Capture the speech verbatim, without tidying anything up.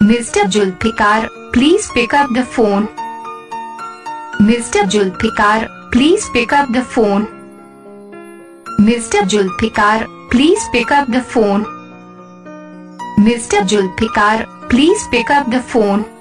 Mister Julfikar, please pick up the phone. Mister Julfikar, please pick up the phone. Mister Julfikar, please pick up the phone. Mister Julfikar, please pick up the phone.